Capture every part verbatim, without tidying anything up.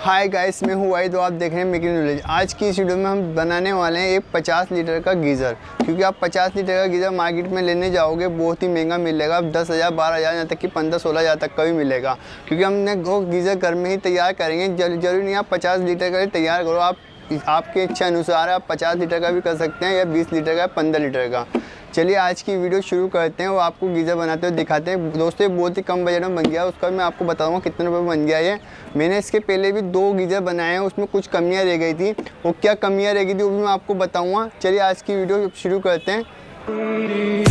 Hi guys, मैं हूँ Y, तो आप देख रहे हैं मेकिंग नॉलेज। आज की इस वीडियो में हम बनाने वाले हैं एक पचास लीटर का गीज़र। क्योंकि आप पचास लीटर का गीज़र मार्केट में लेने जाओगे बहुत ही महंगा मिलेगा। आप दस हज़ार बारह हज़ार यहाँ तक कि पंद्रह सोलह हज़ार तक का भी मिलेगा। क्योंकि हमने वो गीज़र घर में ही तैयार करेंगे। जरूरी नहीं आप पचास लीटर का ही तैयार करो, आप आपके इच्छा अनुसार आप पचास लीटर का भी कर सकते हैं या बीस लीटर का, पंद्रह लीटर का। चलिए आज की वीडियो शुरू करते हैं और आपको गीज़र बनाते हुए दिखाते हैं। दोस्तों ये बहुत ही कम बजट में बन गया, उसका मैं आपको बताऊंगा कितने रुपए में बन गया ये। मैंने इसके पहले भी दो गीज़र बनाए हैं, उसमें कुछ कमियां रह गई थी। वो क्या कमियां रह गई थी वो भी मैं आपको बताऊंगा। चलिए आज की वीडियो शुरू करते हैं।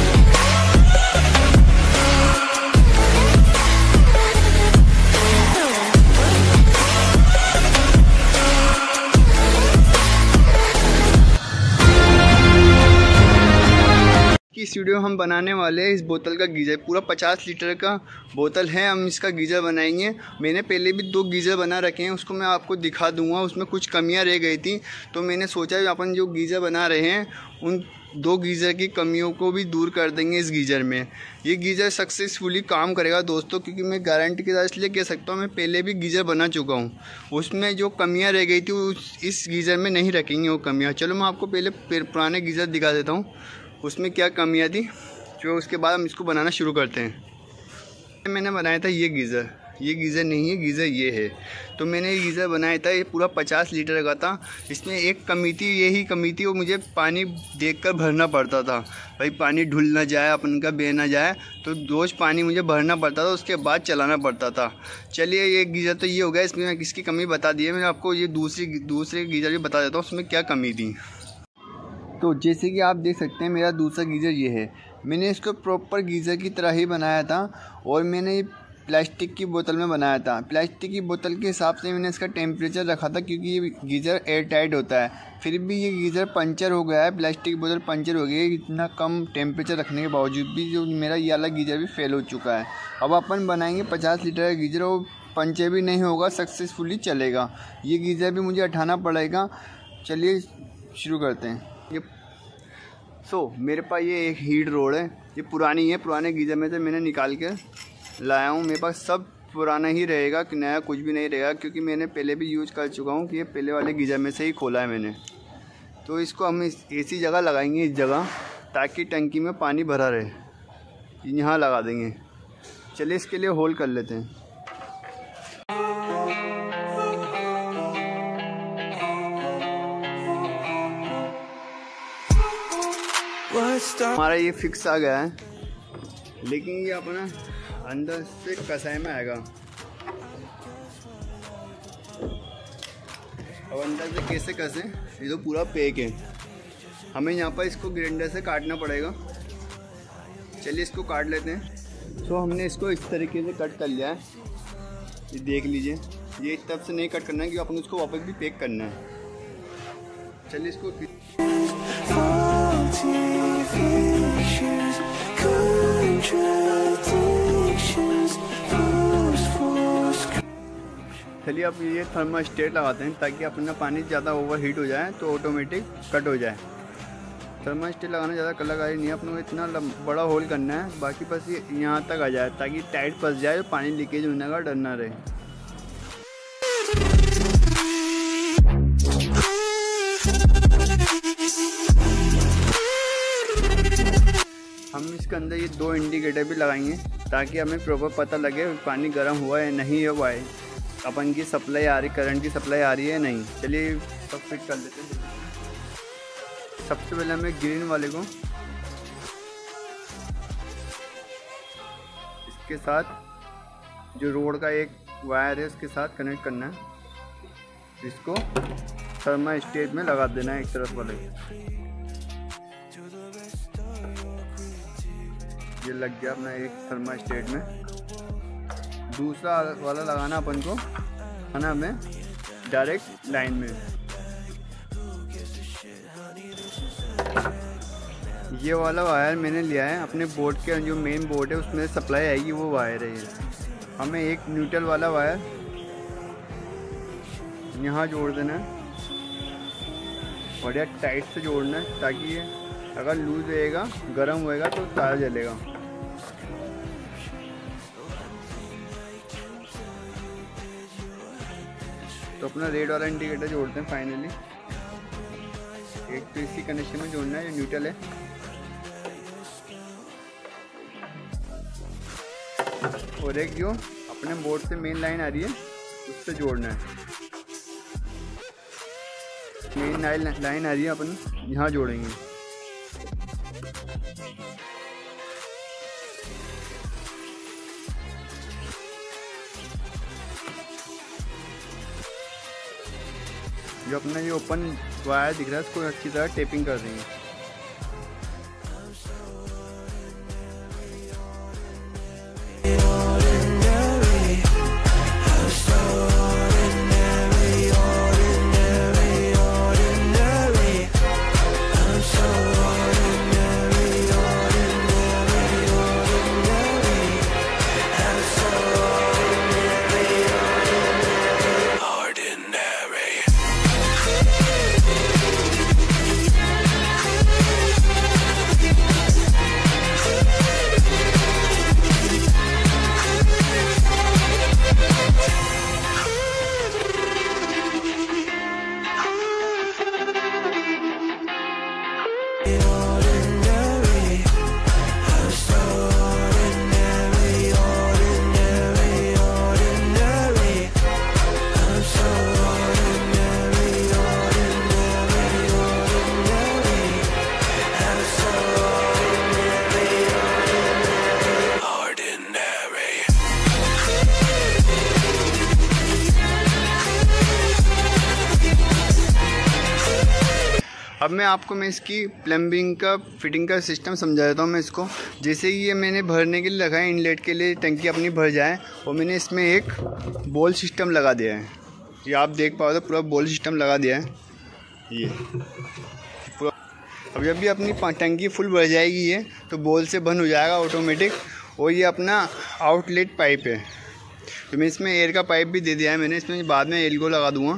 इस वीडियो हम बनाने वाले हैं इस बोतल का गीज़र। पूरा पचास लीटर का बोतल है, हम इसका गीज़र बनाएंगे। मैंने पहले भी दो गीज़र बना रखे हैं, उसको मैं आपको दिखा दूंगा। उसमें कुछ कमियां रह गई थी, तो मैंने सोचा अपन जो गीज़र बना रहे हैं उन दो गीज़र की कमियों को भी दूर कर देंगे इस गीज़र में। ये गीज़र सक्सेसफुली काम करेगा दोस्तों, क्योंकि मैं गारंटी के साथ इसलिए कह सकता हूँ, मैं पहले भी गीज़र बना चुका हूँ। उसमें जो कमियाँ रह गई थी उस इस गीज़र में नहीं रखेंगे वो कमियाँ। चलो मैं आपको पहले पुराने गीज़र दिखा देता हूँ उसमें क्या कमियां थी, जो उसके बाद हम इसको बनाना शुरू करते हैं। मैंने बनाया था ये गीज़र, ये गीज़र नहीं है, गीज़र ये है। तो मैंने ये गीज़र बनाया था, ये पूरा पचास लीटर का था। इसमें एक कमी थी, यही कमी थी, वो मुझे पानी देखकर भरना पड़ता था। भाई पानी ढुल ना जाए, अपन का बह ना जाए, तो रोज़ पानी मुझे भरना पड़ता था, उसके बाद चलाना पड़ता था। चलिए ये गीज़र तो ये हो गया, इसमें मैं किसकी कमी बता दी है। मैं आपको ये दूसरी दूसरे गीज़र भी बता देता हूँ उसमें क्या कमी थी। तो जैसे कि आप देख सकते हैं मेरा दूसरा गीज़र ये है। मैंने इसको प्रॉपर गीज़र की तरह ही बनाया था और मैंने ये प्लास्टिक की बोतल में बनाया था। प्लास्टिक की बोतल के हिसाब से मैंने इसका टेम्परेचर रखा था, क्योंकि ये गीज़र एयर टाइट होता है। फिर भी ये गीज़र पंचर हो गया है, प्लास्टिक की बोतल पंचर हो गई है। इतना कम टेम्परेचर रखने के बावजूद भी जो मेरा ये वाला गीज़र भी फेल हो चुका है। अब अपन बनाएंगे पचास लीटर का गीज़र, और पंचर भी नहीं होगा, सक्सेसफुली चलेगा। ये गीज़र भी मुझे उठाना पड़ेगा। चलिए शुरू करते हैं। ये सो so, मेरे पास ये एक हीट रोड है, ये पुरानी है, पुराने गीज़र में से मैंने निकाल के लाया हूँ। मेरे पास सब पुराना ही रहेगा, कि नया कुछ भी नहीं रहेगा, क्योंकि मैंने पहले भी यूज़ कर चुका हूँ कि ये पहले वाले गीज़र में से ही खोला है मैंने। तो इसको हम इस ऐसी जगह लगाएंगे, इस जगह, ताकि टंकी में पानी भरा रहे। यहाँ लगा देंगे। चलिए इसके लिए होल कर लेते हैं। हमारा ये फिक्स आ गया है, लेकिन ये अपना अंदर से कसाई में आएगा। अब अंदर से कैसे कसें, ये तो पूरा पैक है। हमें यहाँ पर इसको ग्राइंडर से काटना पड़ेगा। चलिए इसको काट लेते हैं। तो हमने इसको इस तरीके से कट कर लिया है, ये देख लीजिए। ये इस तरफ से नहीं कट करना है, क्योंकि अपन इसको वापस भी पैक करना है। चलिए इसको चलिए अब ये थर्मास्टेट लगाते हैं, ताकि अपना पानी ज़्यादा ओवर हीट हो जाए तो ऑटोमेटिक कट हो जाए। थर्मास्टेट लगाना ज़्यादा कलाकारी नहीं है, अपने को इतना बड़ा होल करना है, बाकी बस ये यहाँ तक आ जाए, ताकि टाइट फंस जाए, तो पानी लीकेज होने का डर ना रहे। हम इसके अंदर ये दो इंडिकेटर भी लगाएंगे, ताकि हमें प्रॉपर पता लगे पानी गर्म हुआ है नहीं हुआ है, अपन की सप्लाई आ रही, करंट की सप्लाई आ रही है नहीं। चलिए सब फिट कर लेते हैं। सबसे पहले हमें ग्रीन वाले को इसके साथ जो रोड का एक वायर है उसके साथ कनेक्ट करना है। इसको थर्मास्टेट में लगा देना है एक तरफ वाले। ये लग गया अपना एक थर्मास्टेट में। दूसरा वाला लगाना अपन को है ना, हमें डायरेक्ट लाइन में। ये वाला वायर मैंने लिया है अपने बोर्ड के, जो मेन बोर्ड है उसमें सप्लाई आएगी वो वायर है ये। हमें एक न्यूट्रल वाला वायर यहाँ जोड़ देना है, बढ़िया टाइट से जोड़ना है, ताकि ये अगर लूज रहेगा, गर्म होएगा तो तार जलेगा। तो अपना रेड वाला इंडिकेटर जोड़ते हैं फाइनली। एक तो इसी कनेक्शन में जोड़ना है, ये न्यूट्रल है, और एक जो अपने बोर्ड से मेन लाइन आ रही है उससे जोड़ना है। मेन लाइन आ रही है अपन यहाँ जोड़ेंगे। जो अपना ये ओपन वायर दिख रहा है उसको अच्छी तरह टेपिंग कर देंगे। अब मैं आपको मैं इसकी प्लम्बिंग का फिटिंग का सिस्टम समझा देता हूँ मैं इसको। जैसे ही ये मैंने भरने के लिए लगाया इनलेट के लिए, टंकी अपनी भर जाए, और मैंने इसमें एक बॉल सिस्टम लगा दिया है। ये आप देख पाओ तो पूरा बॉल सिस्टम लगा दिया है ये पूरा। अब जब भी अपनी टंकी फुल भर जाएगी ये, तो बॉल से बंद हो जाएगा ऑटोमेटिक। और ये अपना आउटलेट पाइप है, तो मैं इसमें एयर का पाइप भी दे दिया है मैंने, इसमें बाद में एयर को लगा दूँगा।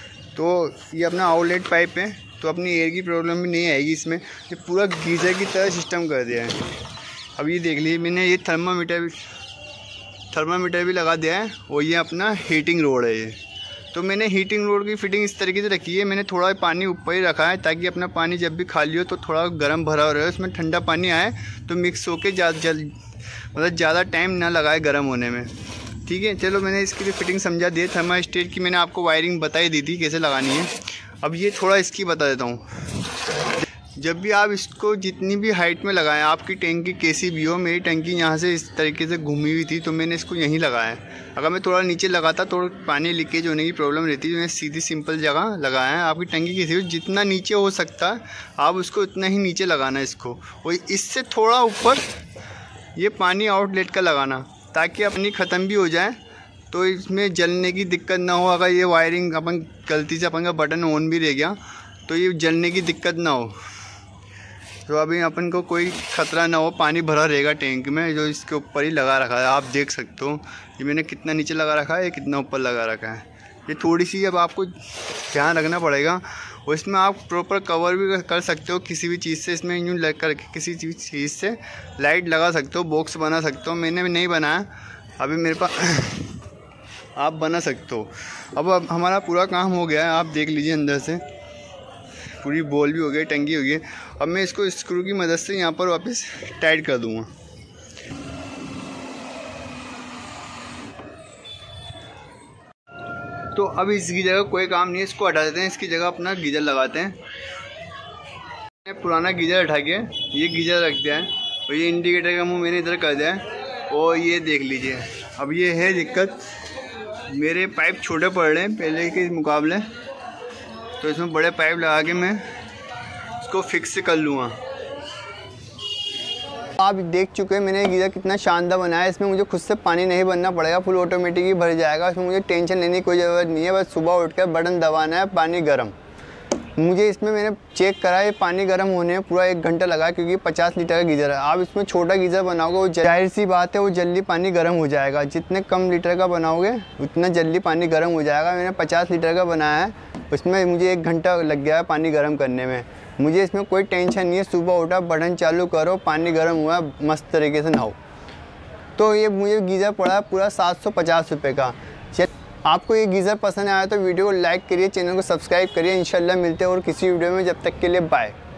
तो ये अपना आउटलेट पाइप है, तो अपनी एयर की प्रॉब्लम भी नहीं आएगी इसमें। ये पूरा गीज़र की तरह सिस्टम कर दिया है। अब ये देख लीजिए मैंने ये थर्मामीटर भी थर्मामीटर भी लगा दिया है, और ये अपना हीटिंग रोड है ये। तो मैंने हीटिंग रोड की फिटिंग इस तरीके से रखी है, मैंने थोड़ा पानी ऊपर ही रखा है ताकि अपना पानी जब भी खाली हो तो थोड़ा गर्म भरा हो रहा है, उसमें ठंडा पानी आए तो मिक्स होके ज़्यादा जल मतलब ज़्यादा टाइम ना लगाए गर्म होने में। ठीक है, चलो मैंने इसकी भी फिटिंग समझा दी। थर्मास्टेट की मैंने आपको वायरिंग बताई दी थी कैसे लगानी है। अब ये थोड़ा इसकी बता देता हूँ। जब भी आप इसको जितनी भी हाइट में लगाएं, आपकी टंकी कैसी भी हो, मेरी टंकी यहाँ से इस तरीके से घूमी हुई थी तो मैंने इसको यहीं लगाया है। अगर मैं थोड़ा नीचे लगाता तो पानी लीकेज होने की प्रॉब्लम रहती है, तो मैंने सीधी सिंपल जगह लगाया है। आपकी टंकी कैसी हो, जितना नीचे हो सकता है आप उसको उतना ही नीचे लगाना है इसको, और इससे थोड़ा ऊपर ये पानी आउटलेट का लगाना, ताकि अपनी ख़त्म भी हो जाए तो इसमें जलने की दिक्कत ना हो। अगर ये वायरिंग अपन गलती से अपन का बटन ऑन भी रह गया तो ये जलने की दिक्कत ना हो। तो अभी अपन को कोई ख़तरा ना हो, पानी भरा रहेगा टैंक में, जो इसके ऊपर ही लगा रखा है। आप देख सकते हो ये मैंने कितना नीचे लगा रखा है, कितना ऊपर लगा रखा है। ये थोड़ी सी अब आपको ध्यान रखना पड़ेगा, और इसमें आप प्रॉपर कवर भी कर सकते हो किसी भी चीज़ से। इसमें यूँ लग करके किसी चीज़ से लाइट लगा सकते हो, बॉक्स बना सकते हो। मैंने भी नहीं बनाया अभी, मेरे पास आप बना सकते हो। अब अब हमारा पूरा काम हो गया है, आप देख लीजिए अंदर से पूरी बॉल भी हो गई, टंकी हो गई। अब मैं इसको स्क्रू की मदद से यहाँ पर वापस टाइट कर दूँगा। तो अब इसकी जगह कोई काम नहीं है, इसको हटा देते हैं, इसकी जगह अपना गीज़र लगाते हैं। पुराना गीज़र हटा के ये गीज़र रख दिया है, और ये इंडिकेटर का मुंह मैंने इधर कर दिया है। और ये देख लीजिए, अब ये है दिक्कत, मेरे पाइप छोटे पड़ रहे हैं पहले के मुकाबले, तो इसमें बड़े पाइप लगा के मैं इसको फिक्स कर लूँगा। आप देख चुके हैं मैंने गीज़र कितना शानदार बनाया है। इसमें मुझे खुद से पानी नहीं भरना पड़ेगा, फुल ऑटोमेटिक ही भर जाएगा। इसमें मुझे टेंशन लेने की कोई ज़रूरत नहीं है, बस सुबह उठकर बटन दबाना है, पानी गर्म। मुझे इसमें मैंने चेक करा है पानी गर्म होने में पूरा एक घंटा लगा, क्योंकि पचास लीटर का गीज़र है। आप इसमें छोटा गीज़र बनाओगे वो जाहिर सी बात है वो जल्दी पानी गर्म हो जाएगा। जितने कम लीटर का बनाओगे उतना जल्दी पानी गर्म हो जाएगा। मैंने पचास लीटर का बनाया है, उसमें मुझे एक घंटा लग गया है पानी गर्म करने में। मुझे इसमें कोई टेंशन नहीं है, सुबह उठा बटन चालू करो, पानी गर्म हुआ, मस्त तरीके से नहाओ। तो ये मुझे गीज़र पड़ा पूरा सात सौ पचास रुपये का। आपको ये गीज़र पसंद आया तो वीडियो को लाइक करिए, चैनल को सब्सक्राइब करिए। इंशाल्लाह मिलते हैं और किसी वीडियो में, जब तक के लिए बाय।